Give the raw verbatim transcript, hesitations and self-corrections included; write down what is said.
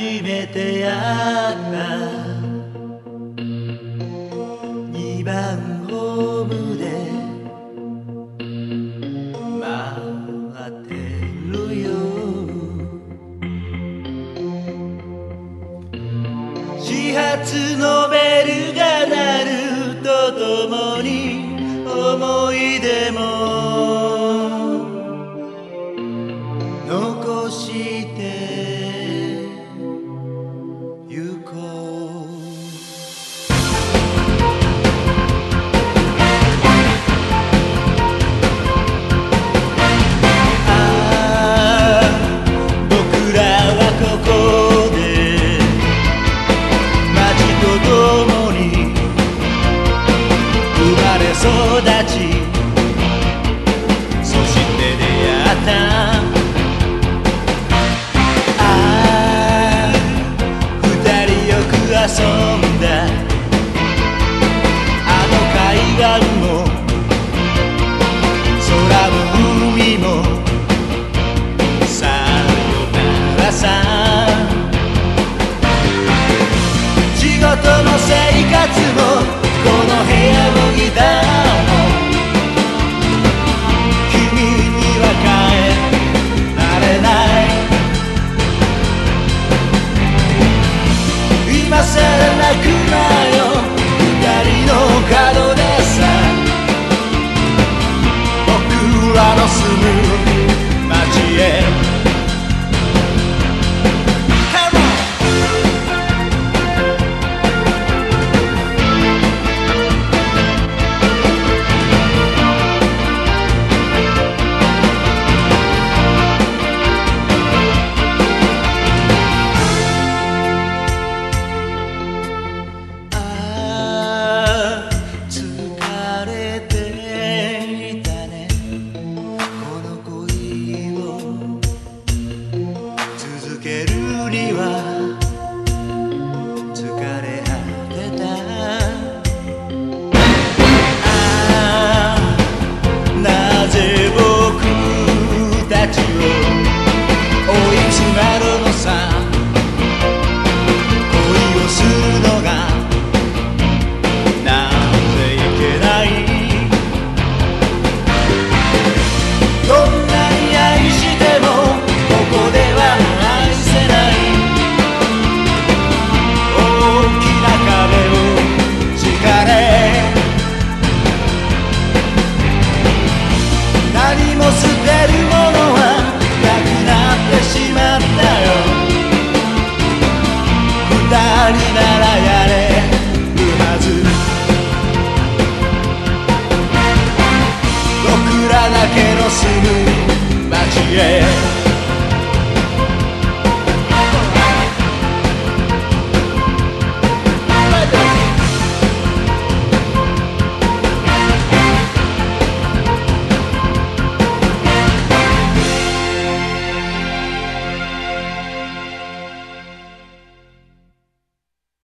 初めてやったにばんホームで待ってるよ。始発のベルが鳴るとともに思い出も残してゆこう。ああ僕らはここで街とともに生まれ育ち、そして出会った。ああ二人よく遊んだあの海岸も空も海もさよならさ。仕事も生活もこの部屋もギターも君には変えられない。今さら泣くなよ二人の角でさ、僕らの住む街へ。何も捨てるものはなくなってしまったよ。二人ならやれるはず。僕らだけ